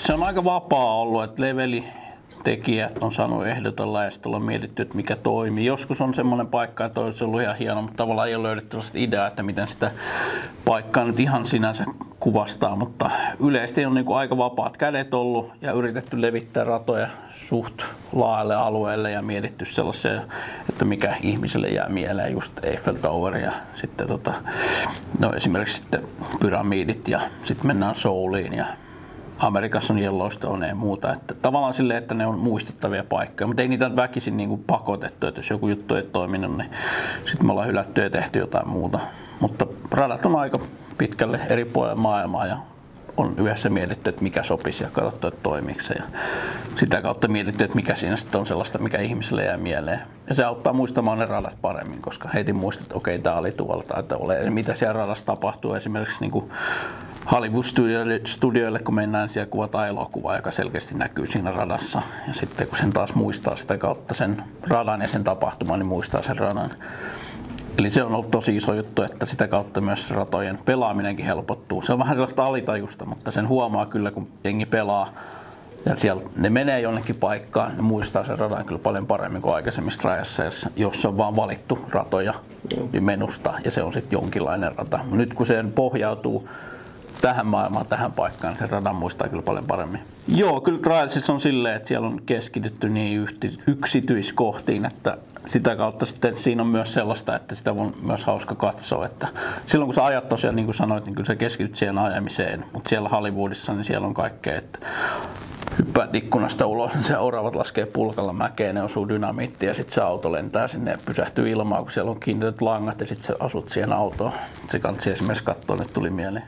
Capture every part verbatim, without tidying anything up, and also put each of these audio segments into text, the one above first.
Se on aika vapaa ollut, että leveli tekijät on saanut ehdotella ja sitten ollaan mietitty, että mikä toimii. Joskus on semmoinen paikka, että olisi ollut ihan hieno, mutta tavallaan ei ole löydetty sellaista ideaa, että miten sitä paikkaa nyt ihan sinänsä kuvastaa, mutta yleisesti on niin kuin aika vapaat kädet ollut ja yritetty levittää ratoja suht laajalle alueelle ja mietitty sellaisia, että mikä ihmiselle jää mieleen, just Eiffel Tower ja sitten tota, no esimerkiksi sitten pyramidit ja sitten mennään Souliin ja Amerikassa on Yellowstone ja muuta. Että tavallaan silleen, että ne on muistettavia paikkoja, mutta ei niitä väkisin niin kuin pakotettu, että jos joku juttu ei toiminut, niin sitten me ollaan hylätty ja tehty jotain muuta. Mutta radat on aika pitkälle eri puolilla maailmaa ja on yhdessä mietitty, että mikä sopisi ja katsottu, että toimiiko se. Ja sitä kautta mietitty, että mikä siinä sitten on sellaista, mikä ihmiselle jää mieleen. Ja se auttaa muistamaan ne radat paremmin, koska heti muistat, että okei, tämä oli tuolla tai tuolla. Ja mitä siellä radassa tapahtuu esimerkiksi niin kuin Hollywood-studioille, kun mennään, siellä kuvataan elokuvaa, joka selkeästi näkyy siinä radassa. Ja sitten kun sen taas muistaa sitä kautta sen radan ja sen tapahtuman, niin muistaa sen radan. Eli se on ollut tosi iso juttu, että sitä kautta myös ratojen pelaaminenkin helpottuu. Se on vähän sellaista alitajusta, mutta sen huomaa kyllä, kun jengi pelaa ja siellä ne menee jonnekin paikkaan, ne muistaa sen radan kyllä paljon paremmin kuin aikaisemmissa rajassa, jos on vaan valittu ratoja niin menusta ja se on sitten jonkinlainen rata. Nyt kun se pohjautuu tähän maailmaan, tähän paikkaan, niin sen radan muistaa kyllä paljon paremmin. Joo, kyllä Trialsissa on silleen, että siellä on keskitytty niin yksityiskohtiin, että sitä kautta sitten siinä on myös sellaista, että sitä on myös hauska katsoa. Että silloin kun sä ajat tosiaan, niin kuin sanoit, niin kyllä sä keskityt siihen ajamiseen, mutta siellä Hollywoodissa niin siellä on kaikkea, että hyppäät ikkunasta ulos, niin se oravat laskee pulkalla mäkeen, ne osuu dynamiittiin ja sitten se auto lentää sinne ja pysähtyy ilmaan, kun siellä on kiinnitetyt langat ja sitten sä asut siihen autoon. Se kannattaa esimerkiksi katsoa, nyt tuli mieleen.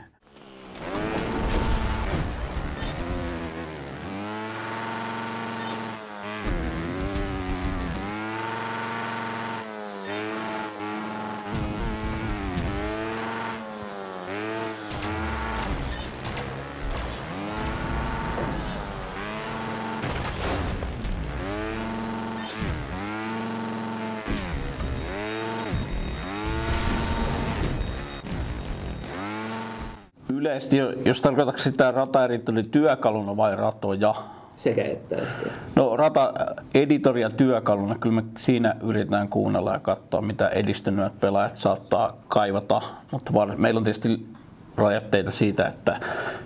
Yleisesti, jos tarkoitatko sitä rataeditoria työkaluna vai ratoja? Sekä että ehkä. No rata-editoria työkaluna, kyllä me siinä yritetään kuunnella ja katsoa, mitä edistyneet pelaajat saattaa kaivata. Mutta var, meillä on tietysti rajoitteita siitä, että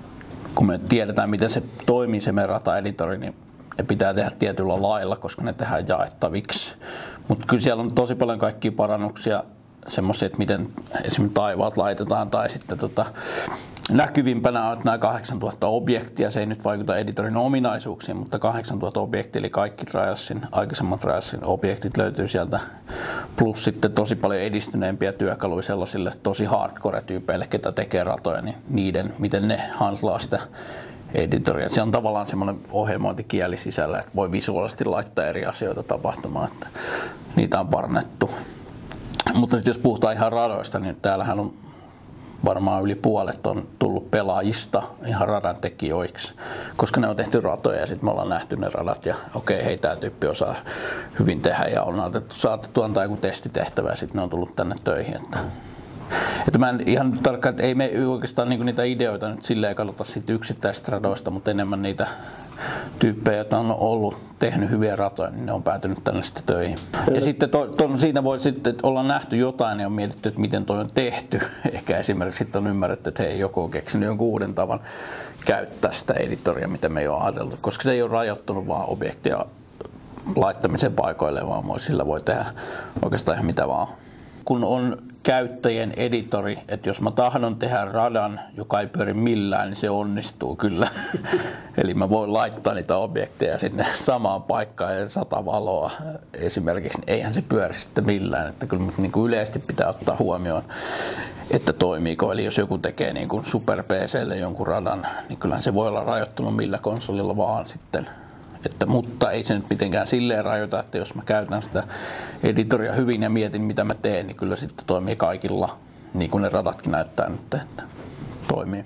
kun me tiedetään, miten se toimii se meidän rata-editori, niin ne pitää tehdä tietyllä lailla, koska ne tehdään jaettaviksi. Mutta kyllä siellä on tosi paljon kaikkia parannuksia. Semmoisia, että miten esimerkiksi taivaat laitetaan tai sitten tota, näkyvimpänä on nämä kahdeksantuhatta objektia. Se ei nyt vaikuta editorin ominaisuuksiin, mutta kahdeksantuhatta objektia, eli kaikki Trialsin, aikaisemmat Trialsin objektit löytyy sieltä. Plus sitten tosi paljon edistyneempiä työkaluja sellaisille tosi hardcore-tyypeille, ketä tekee ratoja, niin niiden, miten ne handlaa sitä editoria. Se on tavallaan semmoinen ohjelmointikieli sisällä, että voi visuaalisesti laittaa eri asioita tapahtumaan, että niitä on parannettu. Mutta jos puhutaan ihan radoista, niin täällähän on varmaan yli puolet on tullut pelaajista ihan radan tekijöiksi, koska ne on tehty ratoja ja sitten me ollaan nähty ne radat ja okei, hei, tämä tyyppi osaa hyvin tehdä ja on otettu, saatettu antaa joku testitehtävä ja sitten ne on tullut tänne töihin. Että, että mä en ihan tarkkaan, että ei me oikeastaan niinku niitä ideoita nyt silleen katsota siitä yksittäisistä radoista, mutta enemmän niitä tyyppejä, joita on ollut tehnyt hyviä ratoja, niin ne on päätynyt tänne sitten töihin. Ja sitten to, to, siinä voi sitten olla nähty jotain ja on mietitty, että miten toi on tehty. Ehkä esimerkiksi sitten on ymmärretty, että hei, joku on keksinyt jonkun uuden tavan käyttää sitä editoria, mitä me ei ole ajateltu. Koska se ei ole rajoittunut vaan objektia laittamisen paikoille, vaan sillä voi tehdä oikeastaan ihan mitä vaan. Kun on käyttäjien editori, että jos mä tahdon tehdä radan, joka ei pyöri millään, niin se onnistuu kyllä. Eli mä voin laittaa niitä objekteja sinne samaan paikkaan ja sata valoa esimerkiksi, niin eihän se pyöri sitten millään. Että kyllä niin kuin yleisesti pitää ottaa huomioon, että toimiiko. Eli jos joku tekee niin kuin super P C:lle jonkun radan, niin kyllähän se voi olla rajoittunut millä konsolilla vaan sitten. Että, mutta ei se nyt mitenkään silleen rajoita, että jos mä käytän sitä editoria hyvin ja mietin mitä mä teen, niin kyllä sitten toimii kaikilla, niin kuin ne radatkin näyttää nyt, että toimii.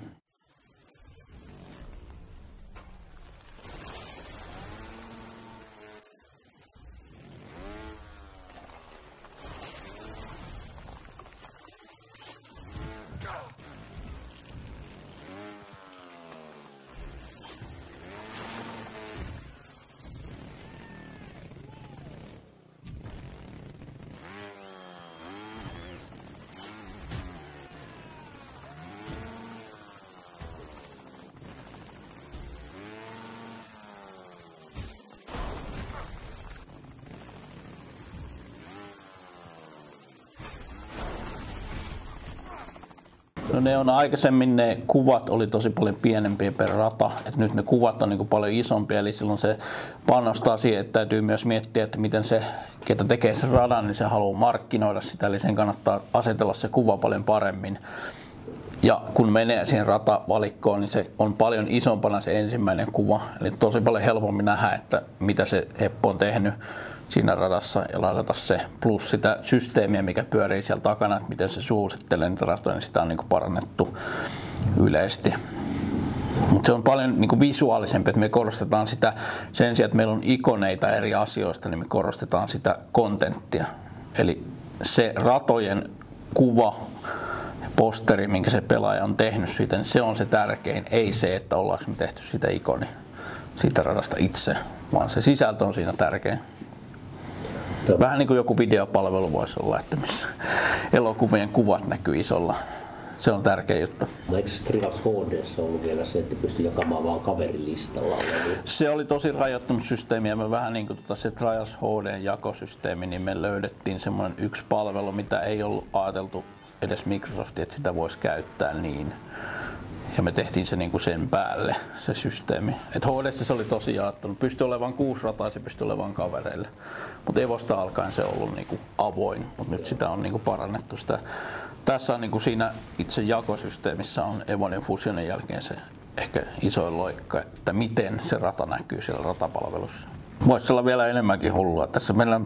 No ne on aikaisemmin ne kuvat oli tosi paljon pienempiä per rata, että nyt ne kuvat on niin kuin paljon isompia, eli silloin se panostaa siihen, että täytyy myös miettiä, että miten se, ketä tekee sen radan, niin se haluaa markkinoida sitä, eli sen kannattaa asetella se kuva paljon paremmin. Ja kun menee siihen ratavalikkoon, niin se on paljon isompana se ensimmäinen kuva, eli tosi paljon helpommin nähdä, että mitä se heppo on tehnyt siinä radassa ja ladata se, plus sitä systeemiä, mikä pyörii siellä takana, että miten se suosittelee niitä ratoja, niin sitä on niin kuin parannettu yleisesti. Mutta se on paljon niin kuin visuaalisempi, että me korostetaan sitä, sen sijaan, että meillä on ikoneita eri asioista, niin me korostetaan sitä kontenttia. Eli se ratojen kuva, posteri, minkä se pelaaja on tehnyt siitä, niin se on se tärkein, ei se, että ollaanko me tehty sitä ikoni siitä radasta itse, vaan se sisältö on siinä tärkein. Vähän niin kuin joku videopalvelu voisi olla, että missä elokuvien kuvat näkyy isolla. Se on tärkeä juttu. No eikö Trials H D:ssä ollut vielä se, että pystyi jakamaan vaan kaverilistalla? Se oli tosi rajoittunut systeemi ja me vähän niin kuin tota se Trials H D:n jakosysteemi, niin me löydettiin semmoinen yksi palvelu, mitä ei ollut ajateltu edes Microsoftin, että sitä voisi käyttää niin. Ja me tehtiin se niinku sen päälle, se systeemi. Et H D:ssä se oli tosi jaettunut. Pystyi olemaan kuusi rataa, se pystyi olemaan kavereille. Mutta Evosta alkaen se on ollut niinku avoin, mutta nyt sitä on niinku parannettu. Sitä. Tässä on niinku siinä itse jakosysteemissä on Evon ja Fusionin jälkeen se ehkä isoin loikka, että miten se rata näkyy siellä ratapalvelussa. Voisi olla vielä enemmänkin hullua. Tässä meillä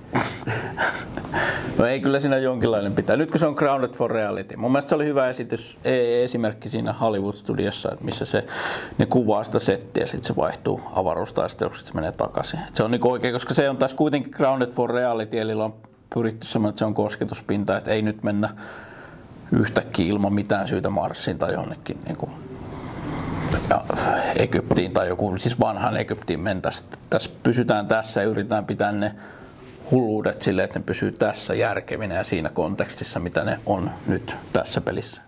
no ei, kyllä siinä jonkinlainen pitää. Nyt kun se on Grounded for Reality. Mun mielestä se oli hyvä esitys, esimerkki siinä Hollywood-studiossa, missä se, ne kuvaa sitä settiä ja sitten se vaihtuu avaruustaisteluksi, että se menee takaisin. Se on niin oikein, koska se on tässä kuitenkin Grounded for Reality, eli on pyritty semmoinen, että se on kosketuspinta, että ei nyt mennä yhtäkkiä ilman mitään syytä Marsiin tai jonnekin niin kuin Egyptiin tai joku, siis vanhaan Egyptiin mentäisiin. Tässä pysytään tässä ja yritetään pitää ne hulluudet silleen, että ne pysyy tässä järkevinä ja siinä kontekstissa, mitä ne on nyt tässä pelissä.